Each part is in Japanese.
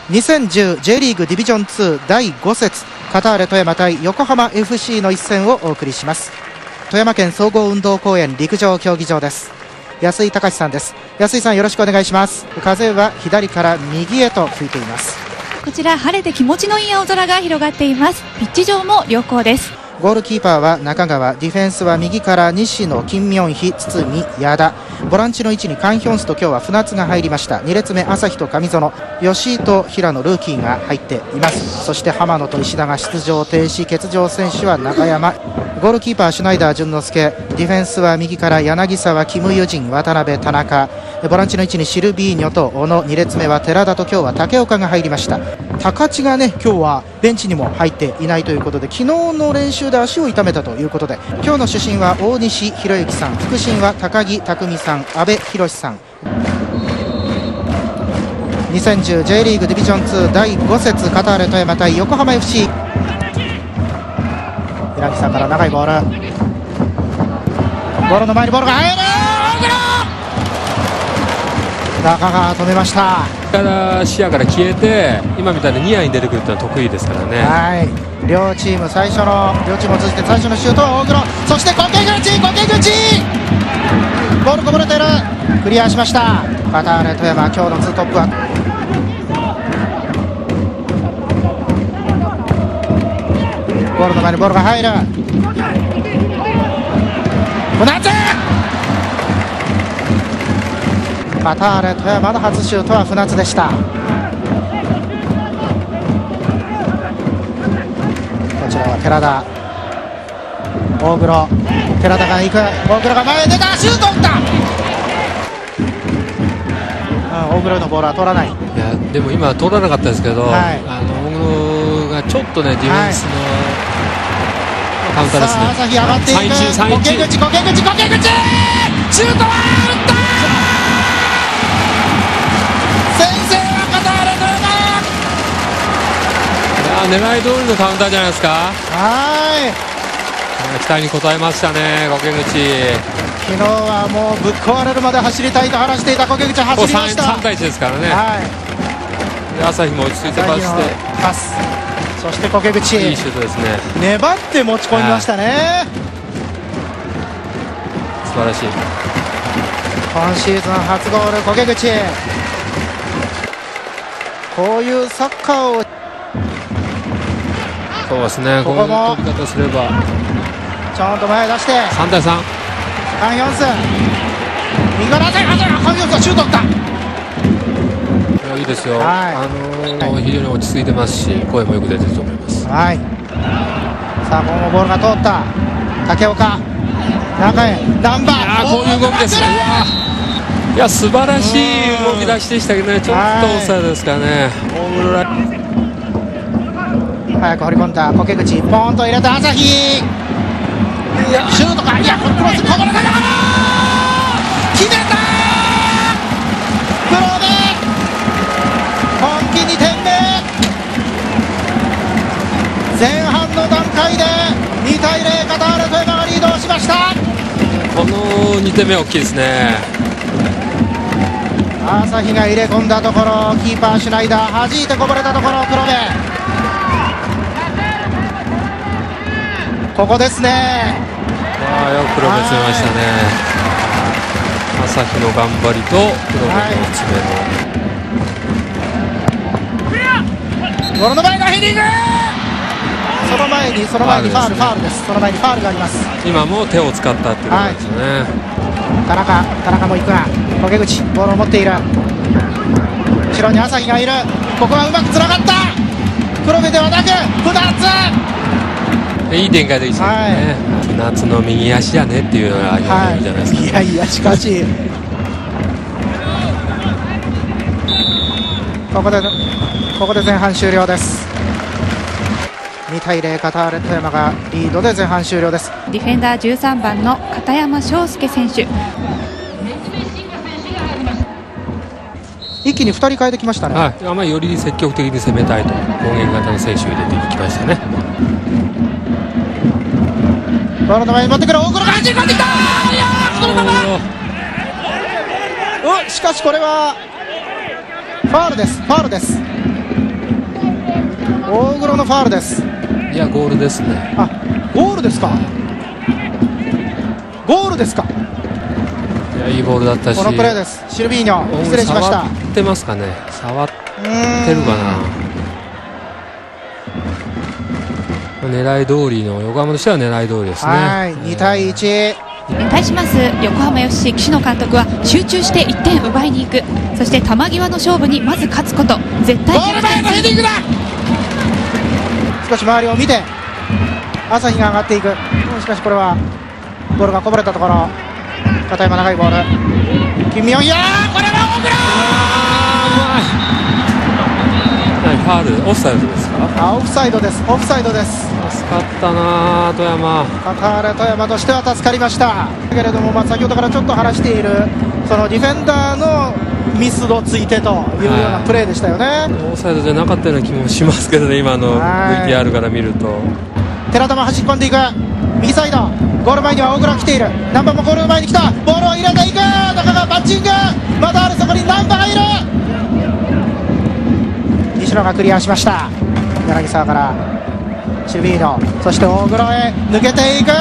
2010J リーグディビジョン2第5節カターレ富山対横浜 FC の一戦をお送りします。富山県総合運動公園陸上競技場です。安井隆さんです。安井さん、よろしくお願いします。風は左から右へと吹いています。 こちら晴れて気持ちのいい青空が広がっています。ピッチ上も良好です。 ゴールキーパーは中川、ディフェンスは右から西野、金明妃、堤、矢田、ボランチの位置にカンヒョンスと今日は船津が入りました。2列目朝日と上園、吉井と平野ルーキーが入っています。そして浜野と石田が出場停止、欠場選手は中山。ゴールキーパーシュナイダー淳之介、ディフェンスは右から柳沢、キム・ユジン、渡辺、田中、ボランチの位置にシルビーニョと小野、2列目は寺田と今日は竹岡が入りました。高知がね、今日はベンチにも入っていないということで、昨日の練習で足を痛めたということで、今日の主審は大西博之さん、副審は高木匠さん、阿部寛さん。2010J リーグディビジョン2第5節カターレ富山対横浜 FC。 柳さんから長いボール、ゴールの前にボールが入る、中川止めました。 から視野から消えて、今みたいにニアに出てくるってのは得意ですからね。 はい、両チームを通じて最初のシュートは大黒、そして小手口ボールこぼれてる、クリアしました。カターレ富山、今日の2トップはゴールの前にボールが入る、船津、カターレ富山の初シュートは船津でした。こちらは寺田、大黒、寺田が行く、大黒が前へ出た、シュート打った。大黒のボールは取らない。 いやでも今は取らなかったですけど、 はい、 大黒がちょっとねディフェンスのカウンターですね。 さあ朝日上がっていく、小手口シュートは打った、先制はカターレ富山。 狙い通りのカウンターじゃないですか。 はい、 期待に応えましたね、小手口。 昨日はもうぶっ壊れるまで走りたいと話していた小手口、走りました。 3対1ですからね。 はい、 で朝日も落ち着いてパス、 そして小手口、 いいシュートですね。 粘って持ち込みましたね。 素晴らしい。 今シーズン初ゴール、小手口。こういうサッカーを、 そうですね、この取り方すればちょんと前出して 3対3、 カンヒョンス、右からカンヒョンスがシュート打った。 いいですよ、 は非常に落ち着いてますし、声もよく出てると思います。 はい、さあここもボールが通った、竹岡、中へナンバー、 こういう動きですね。いや素晴らしい動き出しでしたけどね、ちょっとオフサイドですからね。 早く掘り込んだ小手口、ポンと入れた朝日、シュートか、いやクロスこぼれた、決めた、プロで今季2点目、前半の段階で2対0、カターレ富山がリードをしました。 この2点目大きいですね。 朝日が入れ込んだところ、キーパーシュナイダー、弾いてこぼれたところ、黒部、ここですね。 よく黒部詰めましたね。朝日の頑張りと黒部の詰めの、 ゴールの前がヘディング、その前にファールです。その前にファールがあります。 今も手を使ったっていうことですよね。 田中も行くが、小手口ボールを持っている、後ろに朝日がいる、ここはうまくつながった、黒部ではなく船津、 いい展開でいいですよね。船津の右足やねっていうのが言われるじゃないですか。 いやしかしここで前半終了です。2対0、カターレ富山がリードで前半終了です。 ディフェンダー13番の片山翔介選手、 一気に2人変えてきましたね。 はい、より積極的に攻めたいと攻撃型の選手を入れてきましたね。 ボールの前に持ってくる、大黒が走り込んできた、しかしこれはファウルです。 大黒のファールです。 いや、ゴールですね。 あ、ゴールですか。ゴールですか。 いや、いいボールだったし、 このプレーです。シルビーニョ、失礼しました。 触ってますかね。触ってるかな。狙い通りの、横浜としては狙い通りですね。 はい、2対1。 対します横浜 FC 岸野監督は集中して1点奪いに行く、そして球際の勝負にまず勝つこと、絶対ゴール前のヘディングだ。少し周りを見て朝日が上がっていく。しかしこれはボールがこぼれたところ、片山長いボール、金明、いやー、これは大黒。 ファール、オフサイドですか。 オフサイドです。オフサイドです。 助かったな、富山。 カターレ富山としては助かりましたけれども、先ほどからちょっと話しているそのディフェンダーのミスをついてというようなプレーでしたよね。 オフサイドじゃなかったような気もしますけどね、今の VTR から見ると。 寺田も走り込んでいく、右サイド、ゴール前には大黒が来ている。ナンバーもゴール前に来た、ボールを入れていく、中がバッチング、まだある、そこにナンバーがいる。西野がクリアしました。柳沢からシルビーノ、そして大黒へ抜けていく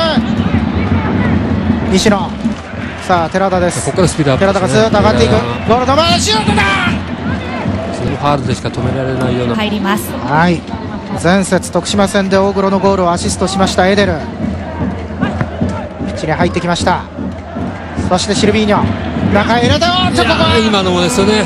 西野。さあ寺田です。 ここからスピードアップですね。 寺田がずっと上がっていく、ゴールの前シュートだ。 そのファールでしか止められないような。 入ります。 はい、前節徳島戦で大黒のゴールをアシストしましたエデル、ピッチに入ってきました。そしてシルビーニョ、中へ入れた。 今のもですよね。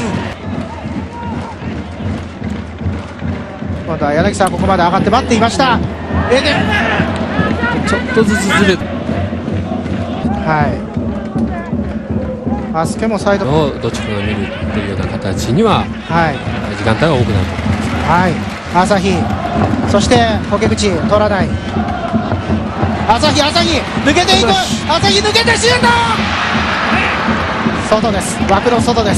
今度は柳沢、ここまで上がって待っていました。エデルちょっとずつずれ、 はい、バスケもサイドのどっちかが見るっていうような形には、 はい、 時間帯が多くなると思います。 はい、朝日、そして苔口取らない。朝日抜けていく、朝日抜けてシュート、外です、枠の外です。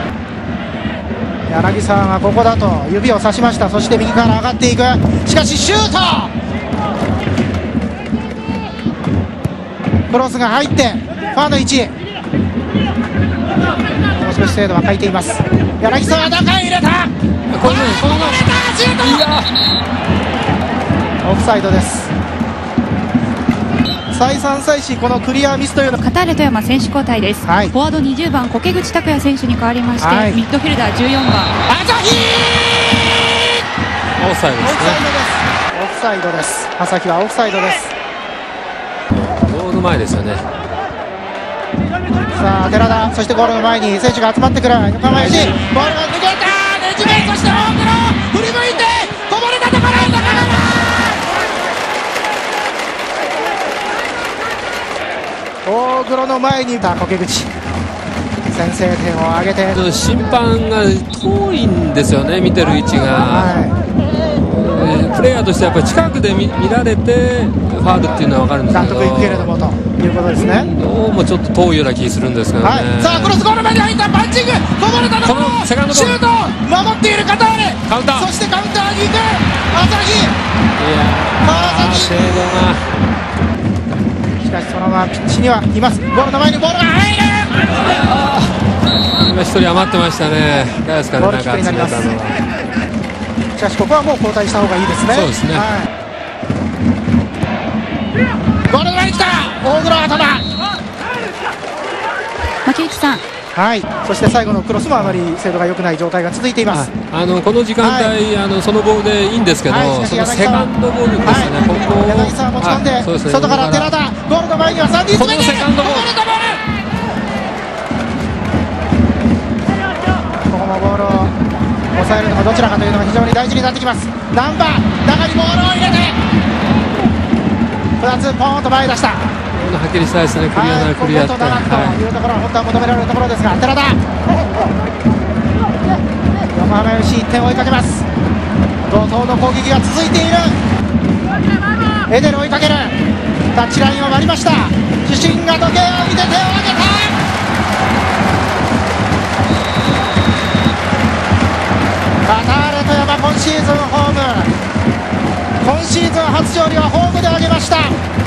柳沢がここだと指をさしました。そして右から上がっていく、しかしシュート、クロスが入ってファーの位置、もう少し精度は欠いています。柳沢、中へ入れた、 これね、このシュート、オフサイドです。再三再四このクリアミスというのはカターレ富山選手交代です、 はい、 フォワード20番苔口拓也選手に代わりまして、 はい、 ミッドフィルダー14番朝日、 オフサイドですね。 オフサイドです。朝日はオフサイドです。 ゴール前ですよね。 さあ寺田、そしてゴールの前に選手が集まってくる横浜 FC、ボールが抜けた、ねじめ、そして大黒振り向いてこぼれたところ、中川、大黒の前にいた苔口、先制点を挙げて、 審判が遠いんですよね、見てる位置が。 はプレイヤーとしてはやっぱり近くで 見られてファウルっていうのは分かるんですけど、 納得いくけれどもということですね。 どうもちょっと遠いような気するんですけどね。 はい、さあクロスゴール前に入ったパンチング、こぼれたところ、 セカンドボール、 シュート、守っているカターレ、 カウンター、 そしてカウンターに行く朝日、 川崎、精度しかしそのままピッチにはいます。ゴールの前にボールが入る、 今一人余ってましたね。誰ですかね、 ボールキックになります。 なんか集めたのは。 しかしここはもう交代した方がいいですね。 そうですね、 はい、ゴールの前に来た大黒頭、 牧内さん、 はい、そして最後のクロスもあまり精度が良くない状態が続いています。 この時間帯、はい、そのボールでいいんですけど、 はい、 そのセカンドボールですね、はい、ここを柳沢持ち込んで、 そうですね、 外から寺田、ゴールの前には3人詰めて、こぼれたボール、ここもボールを抑えるのがどちらかというのが非常に大事になってきます。ナンバー、中にボールを入れて2つポーンと前に出した。 はっきりしたいですね、クリアならクリアって、 ここというところは本当は求められるところですが、寺田、横浜 FC 1点を追いかけます。怒涛の攻撃が続いている。エデル追いかける、タッチラインを割りました。主審が時計を見て手を挙げた。カターレ富山、今シーズンホーム、今シーズン初勝利はホームで挙げました。